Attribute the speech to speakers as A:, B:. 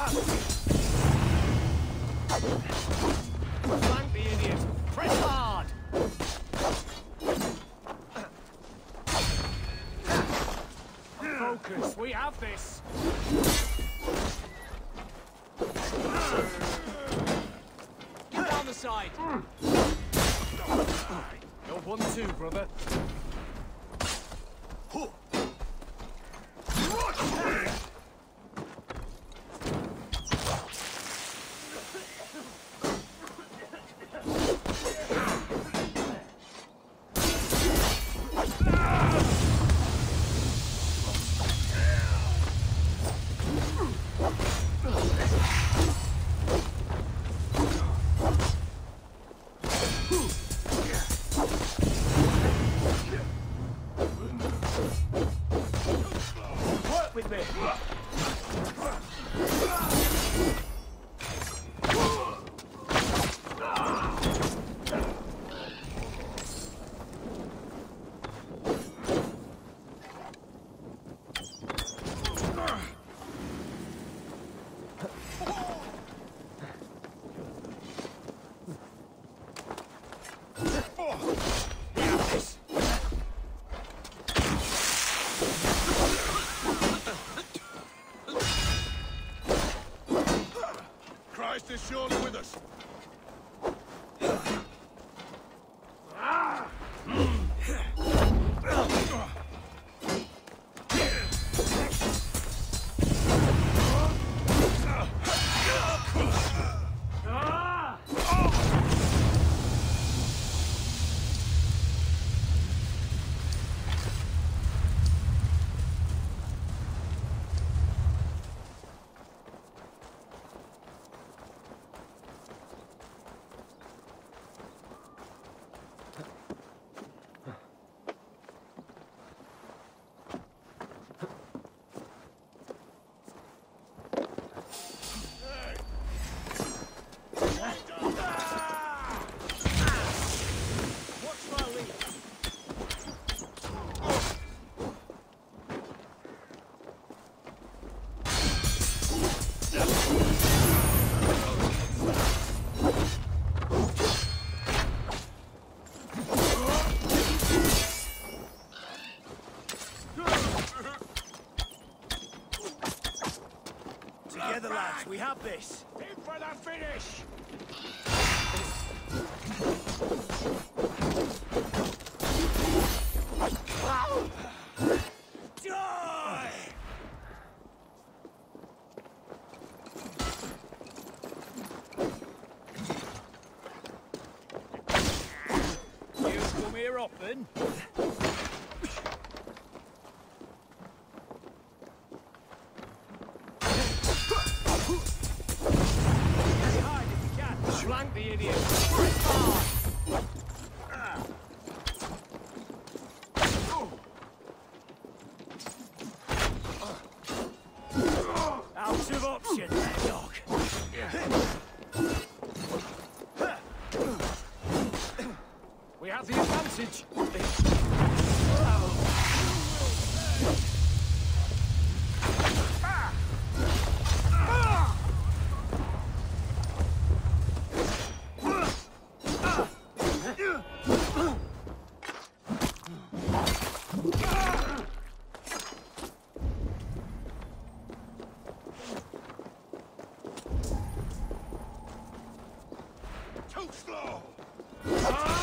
A: Flank the idiot! Press hard! Focus, we have this! Get down the side! You're 1-2, brother. With me.
B: Christ is surely with us.
A: Together, lads, we have this.
B: In for the finish!
A: Die! You come here often? Flank the idiot! Press hard! Out of option, dog. We have the advantage.
B: Too slow!